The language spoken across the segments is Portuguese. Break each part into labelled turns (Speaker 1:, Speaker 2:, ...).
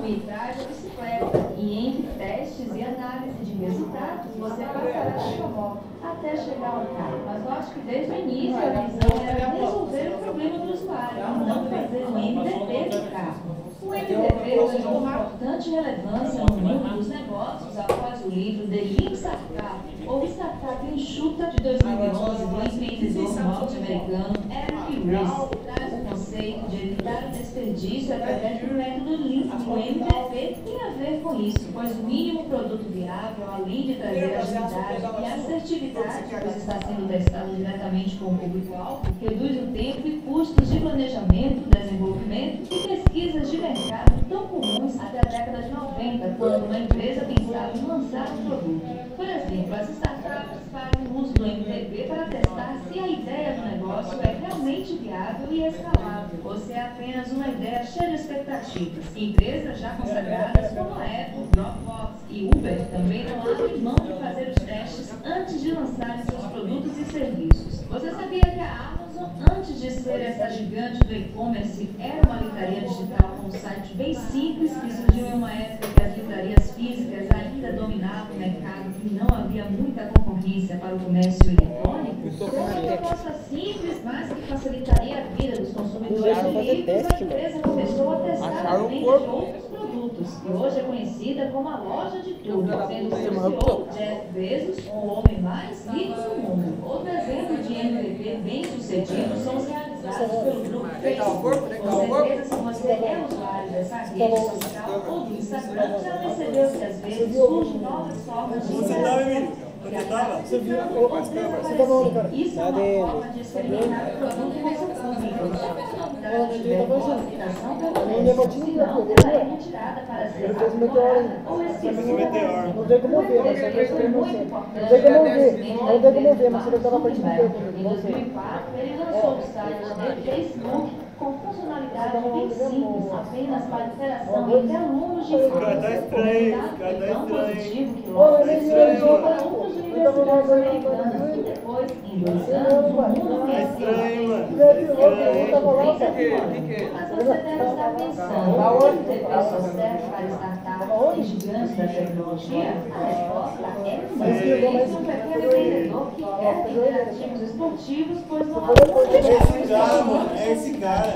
Speaker 1: e traz a bicicleta. E entre testes e análise de resultados, você passará a sua moto até chegar ao carro. Mas eu acho que desde o início a visão era resolver o problema do usuário, e não fazer um MVP do carro. O MVP ganhou importante relevância no mundo dos negócios após o livro The Lean Startup, ou Startup Enxuta, de 2011, do empreendedor norte-americano Eric Ries, que traz o conceito de evitar o desperdício através do método Lean. O MVP tem a ver com isso, pois o mínimo produto viável, além de trazer agilidade e assertividade, pois está sendo testado diretamente com o público-alvo, reduz o tempo e custos de planejamento, desenvolvimento e pesquisas de mercado tão comuns até a década de 90, quando uma empresa pensava em lançar um produto. Por exemplo, as startups fazem uso do MVP para testar se a ideia do negócio é realmente viável e escalável, ou se é apenas uma ideia cheia de expectativas. Empresas já consagradas como a Apple, Dropbox e Uber também não abrem mão de fazer os testes antes de lançarem seus produtos e serviços. Você sabia que a Amazon, antes de ser essa gigante do e-commerce, era uma livraria digital com um site bem simples que surgiu em uma época que as livrarias físicas ainda dominavam o mercado e não havia muita concorrência para o comércio eletrônico? Com uma proposta simples, mas que facilitaria a vida dos consumidores de livros, a empresa começou a testar a venda de outros produtos, e hoje é conhecida como a loja de tudo, sendo seu CEO Jeff Bezos o homem mais rico do mundo. Outro exemplo de MVP bem sucedido são os realizados pelo grupo Facebook. Com certeza, se você é usuário dessa rede social ou do Instagram, já percebeu que às vezes surgem novas formas de interação.
Speaker 2: Você viu? Você tá bom, cara?
Speaker 1: Isso é uma forma de experimentar o produto com seu público. Se a novidade tiver boa aceitação, senão ela é retirada para ser aprimorada ou esquecida.
Speaker 2: Não tem como ver, mas você vai muito importante. Não tem como ver, mas você vai estar na parte do tempo.
Speaker 1: Em 2004, ele lançou o site The Facebook com funcionalidade bem simples, apenas para interação entre alunos de infância. Tão positivo que logo surgiu para outras universidades americanas e depois, em 2 anos, o mundo conheceu. Mas você deve estar pensando, o MVP só serve para startups e gigantes da tecnologia? A resposta é sim. Isso é um pequeno empreendedor que quer ter ativos esportivos, pois não há
Speaker 3: esse cara.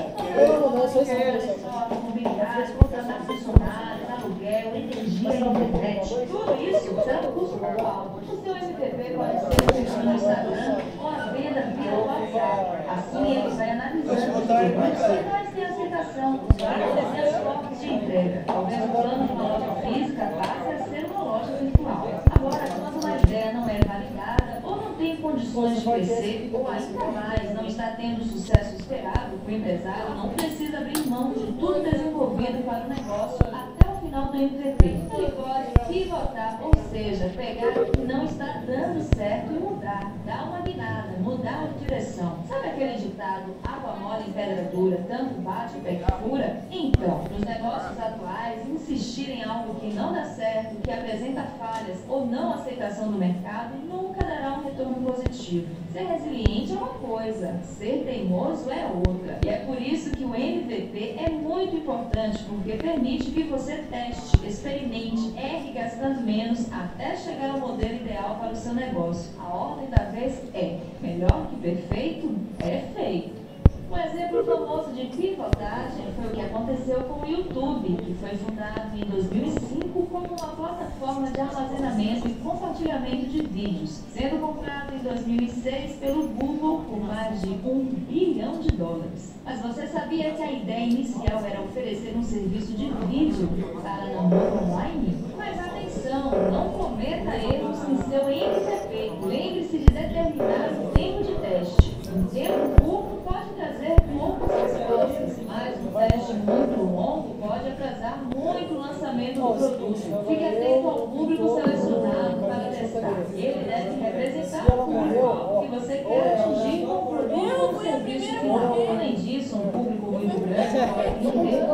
Speaker 1: mobilidade, contratar funcionários, aluguel, energia, internet, tudo isso será um custo muito alto. O seu MVP pode ser o perfil no Instagram ou a venda via WhatsApp. Assim ele vai analisando os canais de aceitação, várias e as formas de entrega. Talvez o plano de uma loja física passe a ser uma loja virtual. Agora, quando uma ideia não é validada ou não tem condições de crescer, ou ainda mais, não está tendo o sucesso esperado, o empresário não precisa abrir mão de tudo desenvolvido para o negócio até o final do MVP. Ele pode pivotar, ou seja, pegar o que não está dando certo e mudar, dar uma guinada, mudar de direção. Sabe aquele ditado, água mole em pedra dura, tanto bate até que fura? Então, nos negócios atuais, insistir em algo que não dá certo, que apresenta falhas ou não aceitação do mercado, nunca dará um retorno positivo. Ser resiliente é uma coisa, ser teimoso é outra. E é por isso que o MVP é muito importante, porque permite que você teste, experimente, erre gastando menos até chegar ao modelo ideal para o seu negócio. A ordem da vez é: melhor que perfeito é feito. Um exemplo famoso de pivotagem foi o que aconteceu com o YouTube, que foi fundado em 2005 como uma plataforma de armazenamento e compartilhamento de vídeos, sendo comprado em 2006 pelo Google por mais de $1 bilhão. Mas você sabia que a ideia inicial era oferecer um serviço de vídeo para namoro online? Mas atenção, não cometa erros em seu MVP. Lembre-se de determinar o tempo de teste. Um tempo curto pode trazer poucas respostas, mas um teste muito longo pode atrasar muito o lançamento do produto. Fique atento ao público selecionado para testar. Ele deve representar o público que você quer atingir com o produto ou serviço final. Além disso, um público muito grande pode não ter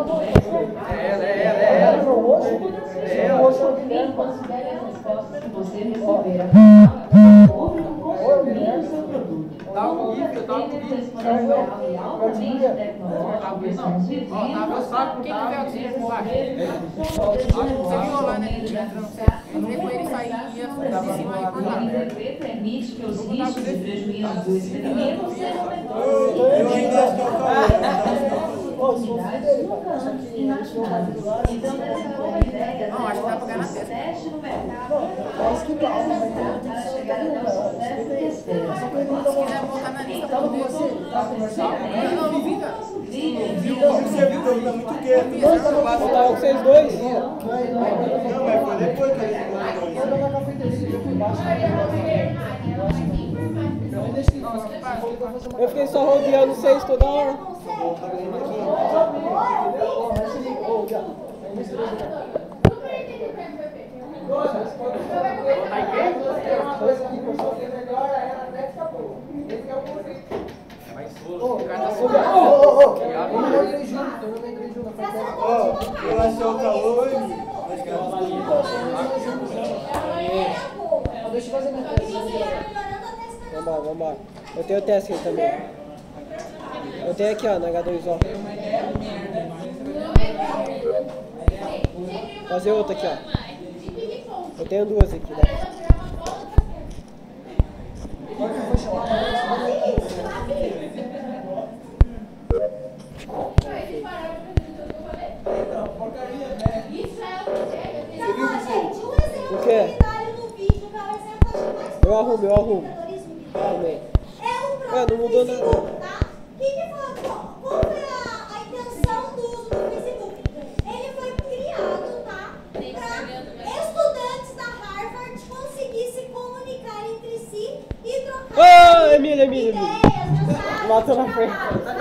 Speaker 1: considere as respostas que você receber. O público consumindo o seu produto. Como mundo exponencial e altamente tecnológico que estamos vivendo,
Speaker 4: Quem tiver o dinheiro por baixo. Você viu lá, né? Entrei com ele e saí e ia de cima e por lá.
Speaker 1: O NVP permite que os riscos e prejuízos do experimento sejam
Speaker 3: Eu ainda acho que é o Cauê.
Speaker 1: oportunidades nunca antes imaginadas. Então, essa nova ideia
Speaker 4: Não, acho que dá pra ganhar na testa.
Speaker 1: teste no mercado para chegar até o sucesso que espera.
Speaker 4: Se quiser botar na lista pra poder... Não, não vi, cara.
Speaker 3: Você viu que eu tá muito quieto.
Speaker 2: Eu tava com vocês dois.
Speaker 3: Não, mas foi depois que ele
Speaker 2: Eu na cafeteria, eu fui embaixo. Eu fiquei só rodeando vocês toda hora.
Speaker 3: Eu achei o Cauê.
Speaker 2: Deixa eu fazer minha teste. Vamos embora. Eu tenho teste aqui também. Eu tenho aqui, ó, na H2O. Fazer outra aqui, ó. Eu tenho duas aqui, né? O quê? Eu arrumo. Arrumei. Não mudou nada.
Speaker 5: Qual foi a intenção do uso do Facebook? Ele foi criado, tá? Para estudantes da Harvard conseguirem se comunicar entre si e trocar
Speaker 2: Emília.
Speaker 5: ideias, mensagens,
Speaker 2: Matou na frente.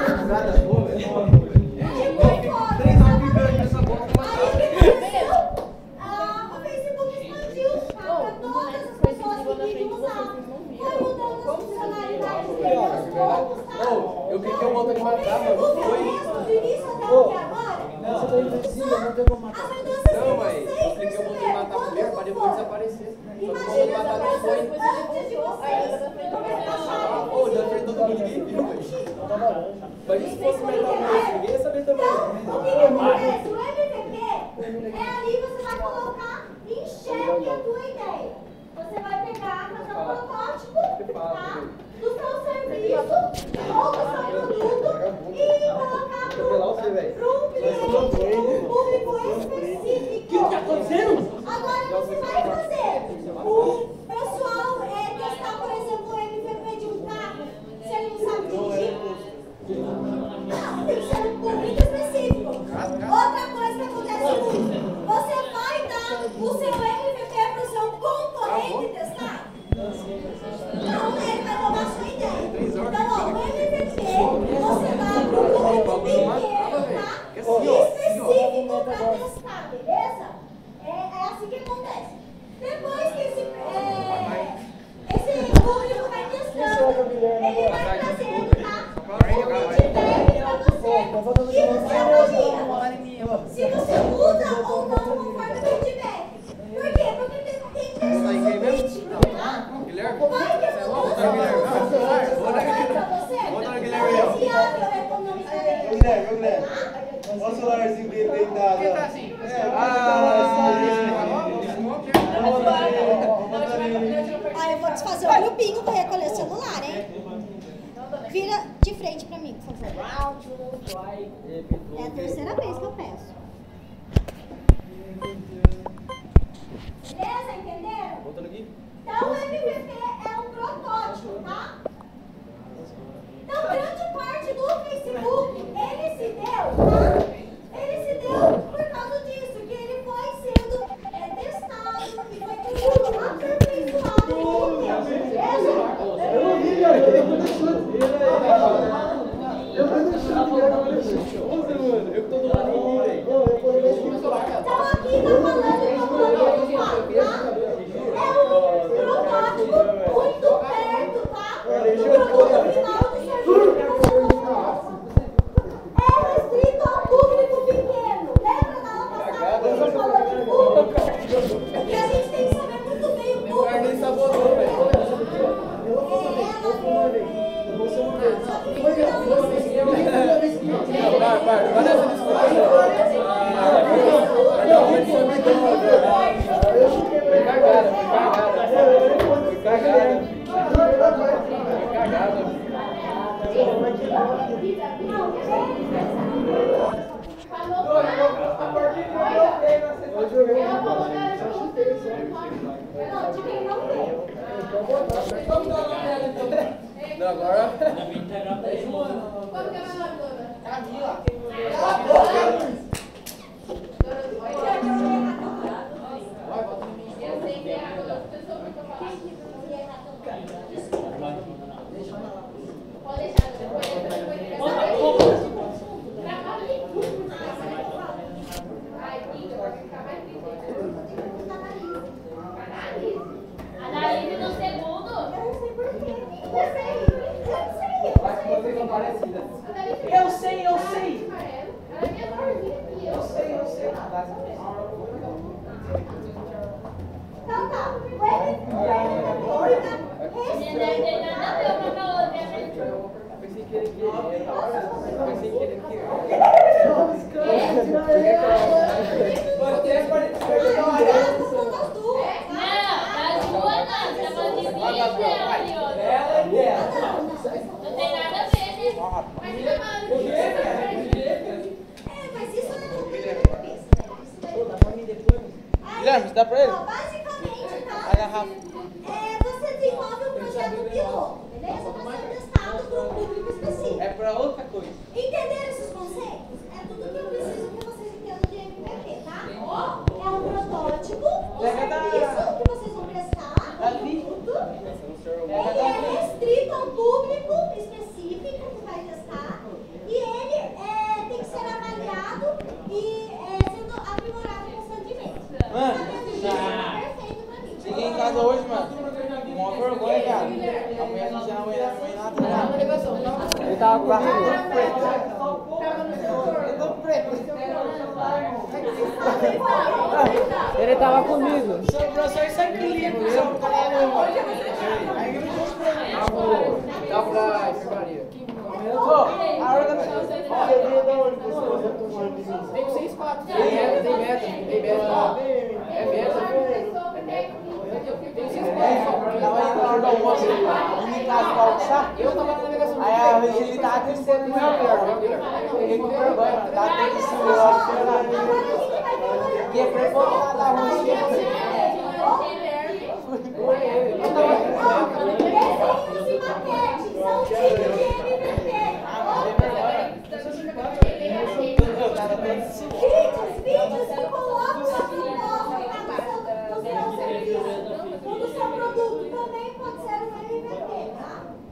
Speaker 5: O Facebook expandiu para todas as pessoas que queriam usar. Foi mudando as funcionalidades dele aos poucos, tá?
Speaker 6: Eu cliquei um botão de matar, mas não foi.
Speaker 5: Do início até agora,
Speaker 2: Você tá invisível, não tem como matar.
Speaker 5: as mudanças
Speaker 6: Não, mas eu
Speaker 5: sempre
Speaker 6: cliquei o botão de matar primeiro para depois desaparecer. Só que o botão de
Speaker 5: Imagina
Speaker 6: matar não
Speaker 5: as
Speaker 6: foi.
Speaker 5: pessoas antes de vocês.
Speaker 6: Pô, já fez todo mundo ninguém viu, velho. Mas e se fosse metal mesmo? Ninguém ia saber também.
Speaker 5: Então, o que acontece? O MVP é ali você vai colocar em xeque a tua ideia. Você vai pegar, fazer um protótipo, tá? Do seu serviço ou do seu produto e colocar para um cliente, um público específico. O que está acontecendo? Agora você vai fazer o pessoal testar, por exemplo, o MVP de um carro, se ele não sabe dirigir. Não, tem que ser um público específico. Outra coisa que acontece muito, você vai dar o seu MVP para o seu concorrente testar? Não, ele vai roubar a sua ideia. Então, ó, o MVP você dá para um público pequeno, tá? Específico para testar, beleza? É assim que acontece. Depois que esse público vai testando, ele vai trazer, tá? Um feedback para você. E você avalia se você muda ou não conforme o feedback. Por quê? Porque tem teste crítico, tá? Vai que essa mudança vai para você é viável economicamente.
Speaker 3: Guilherme. Olha o celularzinho dele deitado.
Speaker 4: Quem tá assim?
Speaker 5: Ó, eu vou desfazer o grupinho para recolher o celular, hein? Vira de frente pra mim, por favor. É a terceira vez que eu peço. Beleza? Entenderam? Então o MVP é um protótipo, tá? Então grande parte do Facebook, ele se deu, tá? Ele se deu por causa disso, que ele foi sendo testado e foi tudo aperfeiçoado com o tempo, beleza?
Speaker 2: Eu não vi, cara. Eu deixando. Eu tô deixando. Eu tô do lado
Speaker 5: Analise no segundo. Eu não sei por quê.
Speaker 6: Vocês são parecidas.
Speaker 2: Eu sei.
Speaker 5: Eu sei. Então tá.
Speaker 1: Menina, não tem nada a ver uma com a outra, né?
Speaker 6: Pensei que ele queria.
Speaker 7: Guilherme, dá pra ele?
Speaker 5: Basicamente, tá?
Speaker 7: Aí a Rafa.
Speaker 5: Você desenvolve um projeto piloto, beleza? Para ser testado para um público específico.
Speaker 7: É pra outra coisa.
Speaker 5: Entenderam esses conceitos? É tudo que eu preciso que vocês entendam de MVP, tá? É um protótipo, um serviço que vocês vão prestar, um produto. Ele é restrito a um público específico que vai testar e ele tem que ser avaliado e sendo aprimorado constantemente. Sabendo disso, é perfeito pra mim.
Speaker 7: Cheguei em casa hoje, mano. Uma vergonha, cara. Amanhã a gente não vai nada.
Speaker 2: Ele tava comigo. Ele tava comigo.
Speaker 7: Sobrou só isso aqui, só um canal.
Speaker 6: Dá pra enfermaria.
Speaker 7: A organização.
Speaker 6: Tem 6, 4. Tem meta. É meta. Tem 6, 4.
Speaker 7: Tava indo na hora do almoço, indo em casa pra almoçar.
Speaker 6: Eu tava na navegação.
Speaker 7: Aí a Regina tava descendo no meu carro. Fiquei com vergonha, mano. Tava até em cima, eu acho que era. E é pra ele voltar da rua.
Speaker 5: Vídeos que colocam sua proposta no seu serviço, no seu produto, também pode ser um MVP, tá?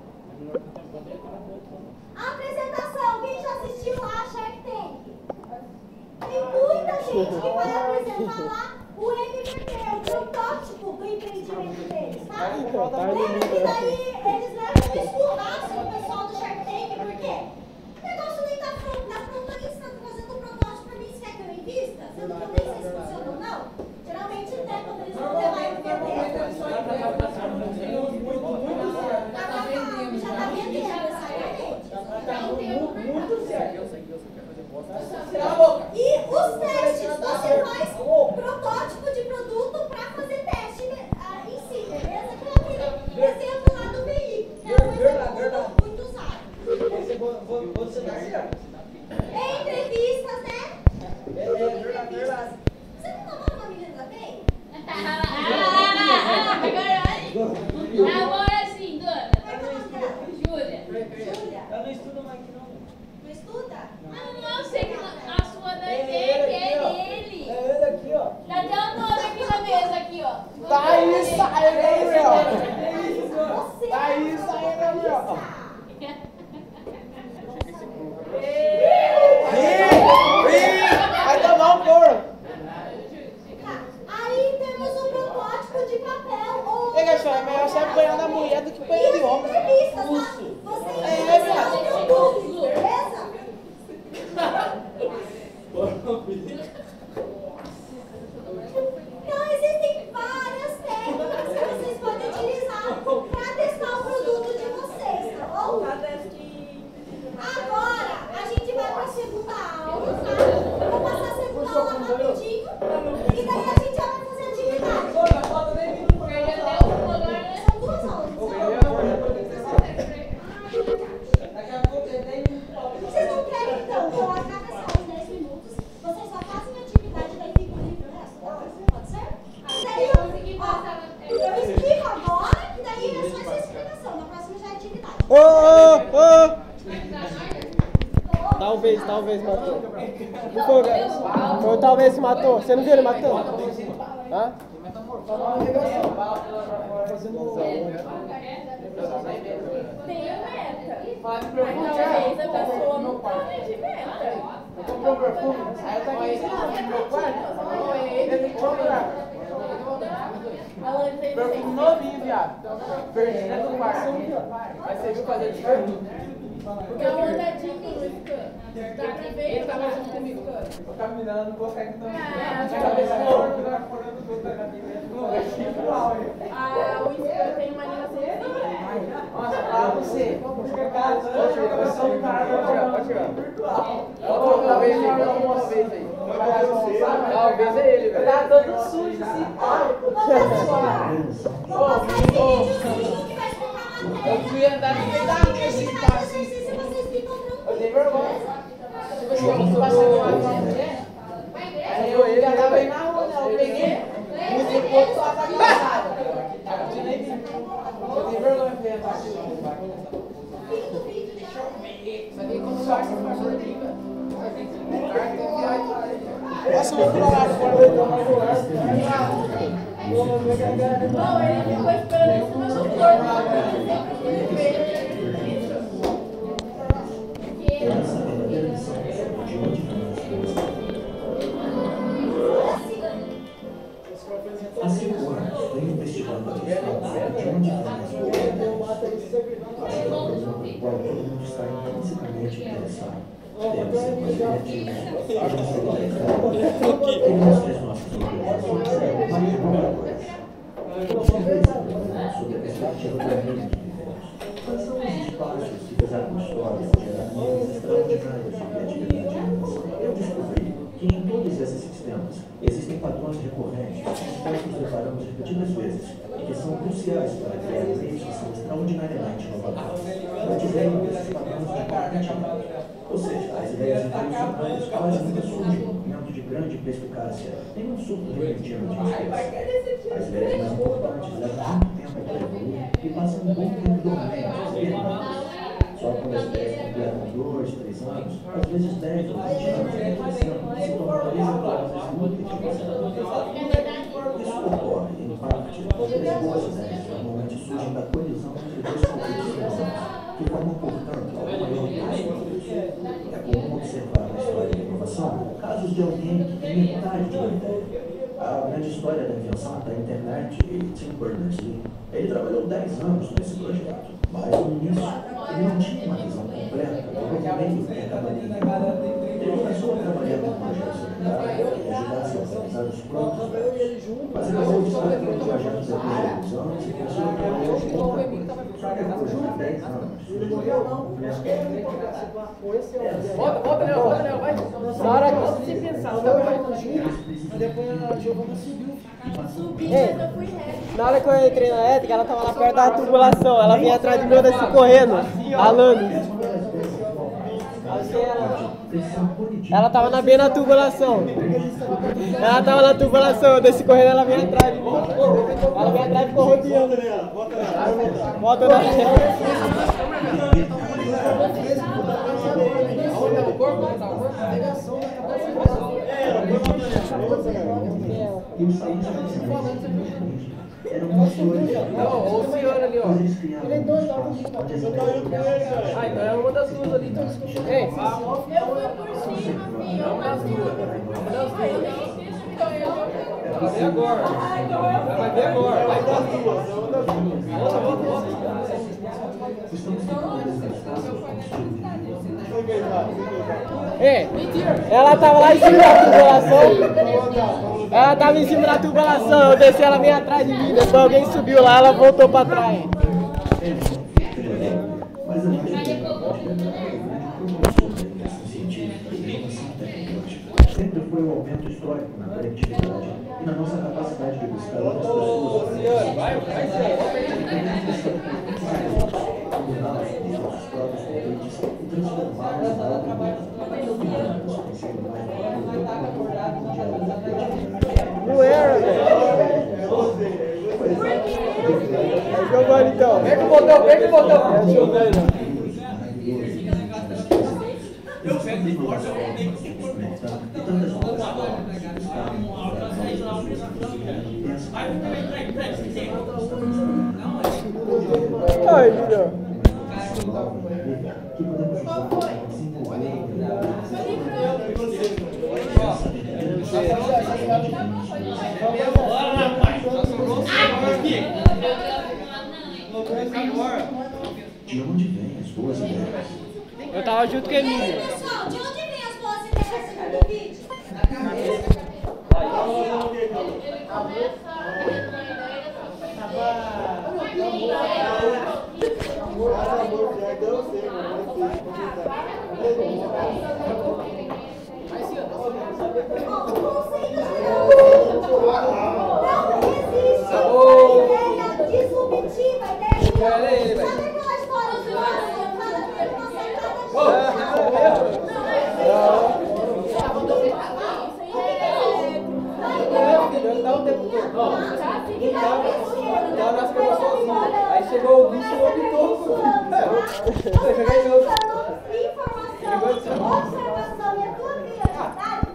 Speaker 5: A apresentação, quem já assistiu lá a Shark Tank? Tem muita gente que vai apresentar lá o MVP, o protótipo do empreendimento deles, tá? Lembra que daí eles levam um esculacho no pessoal do Shark Tank, por quê? O negócio nem tá pronto, na pronta ali, você tá fazendo um protótipo pra mim, você quer que eu invista? Você não nem sei se funciona ou não. Geralmente, né, quando eles vão levar ele pra dentro, já tá vendendo, exatamente.
Speaker 6: Muito certo.
Speaker 5: E os testes, você faz protótipo de produto para fazer teste em si, beleza? Que é aquele exemplo lá do veículo, que é um exemplo muito usado.
Speaker 6: Você tá certo.
Speaker 5: Entrevistas, né? Entrevistas. Você não namora uma menina da TEI?
Speaker 1: Agora sim, dona. Júlia.
Speaker 5: Júlia?
Speaker 7: Eu não estudo mais aqui, não.
Speaker 5: Não estuda?
Speaker 1: Não sei que a sua não é dele, é dele.
Speaker 7: É ele aqui, ó.
Speaker 1: Já tem um nome aqui na mesa, aqui, ó.
Speaker 7: Tá aí, sai, Gabriel.
Speaker 5: Você
Speaker 7: Tá aí, sai, Gabriel. Vai tomar um couro.
Speaker 5: Aí temos um protótipo de papel ou...
Speaker 7: Ei, Gachão, é melhor você apanhar da mulher do que apanhar de homem.
Speaker 5: Entrevistas, tá? Você entrevista o teu público, beleza? Então existem várias técnicas que vocês podem utilizar para testar o produto de vocês, tá bom? Agora a gente vai para a segunda aula, tá? Vou passar a segunda aula rapidinho e daí a gente já vai fazer atividade. São 2 aulas. Vocês não querem então colocar nessa aula 10 minutos? Vocês só fazem a atividade e daí ficam livre o resto da aula? Pode ser? E daí eu explico agora e daí é só essa explicação. Na próxima já é atividade.
Speaker 2: Talvez matou. Foi talvez se matou. Você não viu ele matando? Hã?
Speaker 8: Tem a meta. Talvez a pessoa não tá de meta.
Speaker 7: comprou um perfume, aí eu tava aqui no meu quarto, ele tem que procurar. Perfume novinho, viado. Perdi dentro do quarto. Aí você viu fazer de perfume.
Speaker 8: Porque eu ando de mim, ele tava junto comigo.
Speaker 7: O caminhando não consegue também.
Speaker 8: O espelho tem uma linha assim.
Speaker 7: Nossa, fala você. Pode tirar. Uma vez aí. Talvez é ele, velho. Tá todo sujo assim. Eu fui andar no meio da rua assim, tá assim. Eu dei vergonha. Tipo assim, eu fui passando lá com a mulher. Aí eu já tava aí na rua, né? Eu peguei, mudei pro outro lado da calçada. Eu dei vergonha de entrar assim. Mas aí quando só essa força daqui, velho. Nossa, vou pular lá fora do
Speaker 8: Não, ele ficou esperando em cima do corpo.
Speaker 9: Há 5 anos, venho investigando a questão de onde vem as coisas. É um problema pelo qual todo mundo está intrinsecamente interessado. Deve ser mais criativo, devemos ser conectados. Queremos que as nossas organizações sejam mais inovadoras. Sobre a perspectiva do mundo que vivemos. Quais são os espaços que, apesar da história, geram meios extraordinários de criatividade e inovação? Eu descobri que em todos esses sistemas existem padrões recorrentes, os quais nos deparamos repetidas vezes, e que são cruciais para criar meios que são extraordinariamente inovadores. Batizei esses padrões de compartilhamento. Ou seja, as ideias revolucionárias quase nunca surgem num momento de grande perspicácia, em um surto repentino de inspiração. As ideias mais importantes levam muito tempo para evoluir e passam um bom tempo dormentes. Só quando as ideias completam 2, 3 anos, às vezes 10 ou 20 anos de reflexão, se tornam exitosas e úteis de você. Isso ocorre, em parte, porque as boas ideias normalmente surgem da colisão entre dois conceitos pensantes, que formam, portanto, o maior peso. É comum observar na história da inovação casos de alguém que tem metade de uma ideia. A grande história da invenção da internet e Tim Berners-Lee, ele trabalhou 10 anos nesse projeto, mas no início ele não tinha uma visão completa do meio que acabaria. Ele começou a trabalhar com um projeto secundário que ajudasse a organizar os próprios dados, mas ele acabou descobrindo o projeto depois de alguns anos e começou a trabalhar com outra coisa. Só que depois de 10 anos,
Speaker 7: Volta, Léo, vai. Na hora que você pensar, depois a Giovana subiu.
Speaker 2: Na hora que eu entrei na ética, ela tava lá perto da tubulação. Ela vinha atrás de mim, eu desci correndo, ralando. Ela tava na beira da tubulação. Ela tava na tubulação, eu desci correndo, ela vinha atrás de mim. Ela vinha atrás e ficou rodeando. Volta nela.
Speaker 9: Eram pastores.
Speaker 7: O senhor ali, ó.
Speaker 9: Ele é doido,
Speaker 7: Ah, então é uma das duas ali, estão discutindo. Ei,
Speaker 8: Eu fui por cima, filho. Eu passei.
Speaker 7: vai ver agora. Vai ver agora. Vai dar
Speaker 2: Ela tava lá em cima da tubulação. Ela tava em cima da tubulação, eu desci, ela veio atrás de mim. Depois alguém subiu lá, ela voltou pra trás.
Speaker 9: Mas a científica e inovação tecnológica sempre foi um aumento histórico na conectividade e na nossa capacidade de buscar outras pessoas. Nossos próprios convites e transformá-los em algo novo.
Speaker 2: Não era, velho. É Giovanni, então.
Speaker 7: Pega o botão.
Speaker 2: É Giovanni.
Speaker 9: Eu pego de força, eu tenho que se conectar e tantas outras formas de buscar
Speaker 2: Ai, Julião.
Speaker 9: que podemos usar para desenvolver
Speaker 2: Tava junto com a Emília.
Speaker 5: Pessoal, de onde vem as boas ideias segundo o vídeo?
Speaker 7: Da cabeça.
Speaker 1: Ele começa a ter uma ideia
Speaker 5: disruptiva, ideia de sabe aquela história de uma
Speaker 6: Aí chegou o bicho e optou.
Speaker 5: observação e a tua criatividade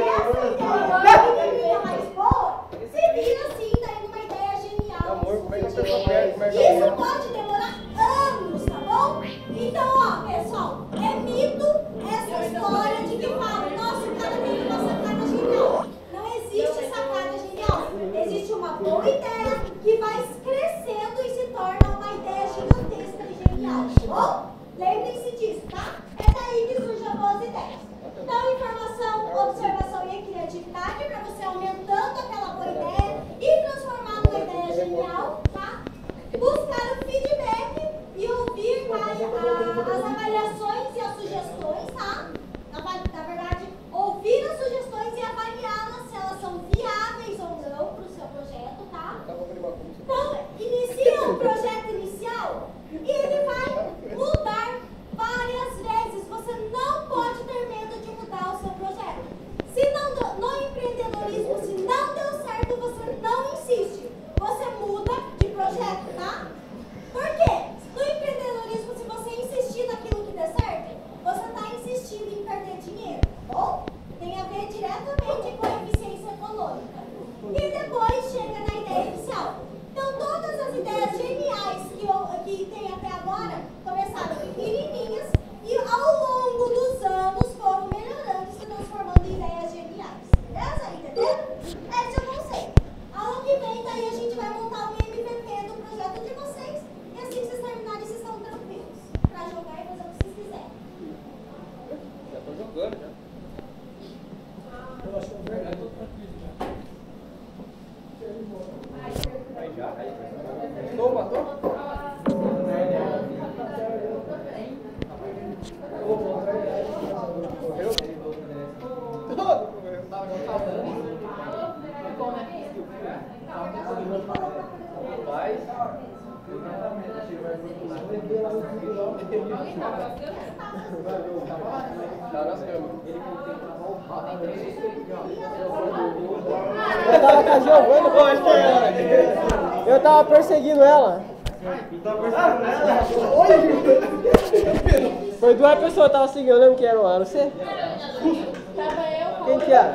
Speaker 5: mais boa, se vira assim, daí numa ideia genial. Isso pode demorar anos, tá bom? Então, ó, pessoal, é mito essa história de que fala, nossa, o cara tem uma sacada genial. Não existe sacada genial. Existe uma boa ideia que vai crescendo e se torna uma ideia gigantesca e genial, tá bom? Lembrem-se disso, tá? É daí que surgem as boas ideias. Então, informação, observação e criatividade para você aumentando aquela boa ideia e transformar numa ideia genial, tá? Buscar o feedback e ouvir as avaliações e as sugestões, tá? Na verdade, ouvir as sugestões e avaliá-las se elas são viáveis ou não para o seu projeto, tá? Então, inicia o projeto inicial e ele vai mudar várias vezes. Você não pode ter medo de mudar o seu projeto. Se não, no empreendedorismo, se não deu certo, você não insiste. Você muda de projeto, tá? Por quê? No empreendedorismo, se você insistir naquilo que der certo, você está insistindo em perder dinheiro, tá bom? Tem a ver diretamente com a eficiência econômica. E depois chega na ideia inicial. Então, todas as ideias geniais que tem até agora começaram pequenininhas e ao longo dos anos foram melhorando e se transformando em ideias geniais. Beleza? Entenderam? Esse é o conceito. Ano que vem, daí a gente vai montar o MVP do projeto de vocês e assim que vocês terminarem, vocês estão tranquilos para jogar e fazer o que vocês quiserem.
Speaker 6: Já tô jogando, já. Eu acho que é verdade, tô tranquilo já. Aí já, aí. Matou?
Speaker 2: Eu tava com a Giovana, eu tava perseguindo ela. Foi duas pessoas que tava seguindo, eu lembro que era você? Quem que era?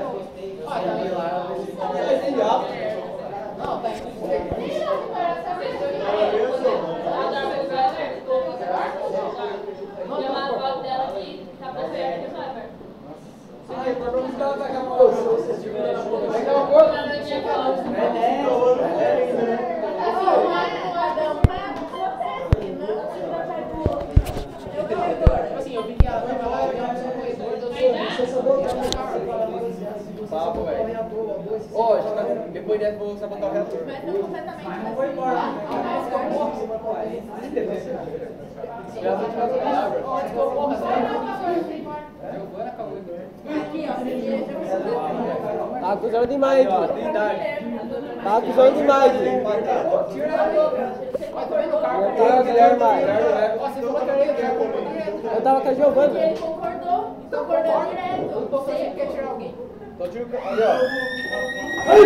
Speaker 7: Não, tá assim, eu vi que a tava lá, eu vi um
Speaker 6: Papo, velho. Ó, depois dessa vou sabotar o reator.
Speaker 8: Mas não completamente.
Speaker 6: Não foi embora. Já vou tirar toda a água.
Speaker 8: Aqui, ó.
Speaker 2: Tá acusando demais,
Speaker 6: Ó,
Speaker 2: aqui.
Speaker 6: tem idade.
Speaker 2: Tá acusando demais, aqui. Eu tava com a Giovana.
Speaker 8: Ele concordou direto.
Speaker 7: Você quer tirar alguém?
Speaker 6: Tô tirando. Aí, ó.